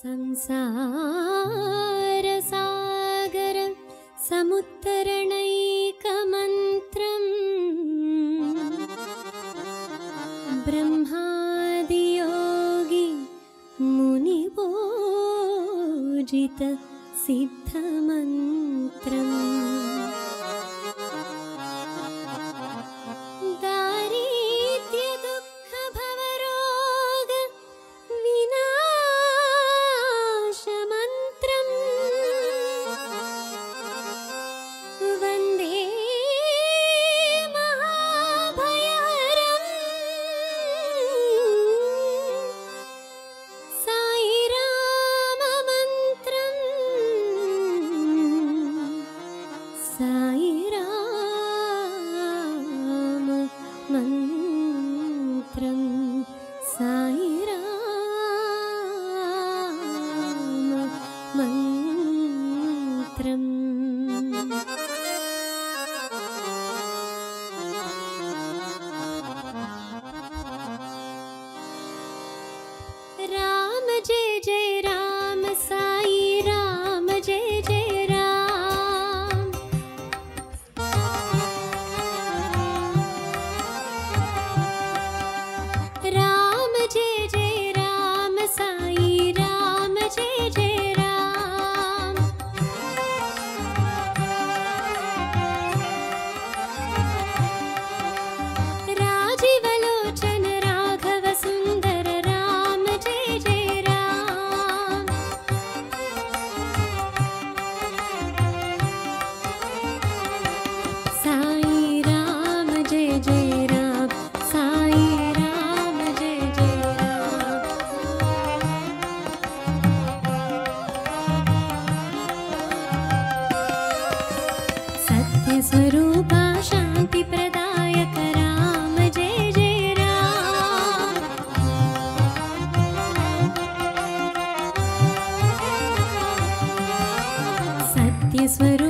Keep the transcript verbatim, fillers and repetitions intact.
संसार सागर समुत्तरणैकमन्त्रम् ब्रह्मादियोगी मुनिपूजित सिद्धमन्त्रम् दारिद्र्य दुःख भवरोग विनाशमन्त्रम् वन्दे महाभयहरम् साई राम मन्त्रम् साई राम मन्त्रम् साई राम मन्त्रम्। राम जय जय राम साई राम जय जय राम। राम जय जय राम साई राम जय जय राम। राजीवलोचन राघव सुंदर राम जय जय राम। साई राम जय जय राम साई राम जय जय राम। सत्य स्वरूपा शांति प्रदायक राम जय जय राम। सत्य स्वरूप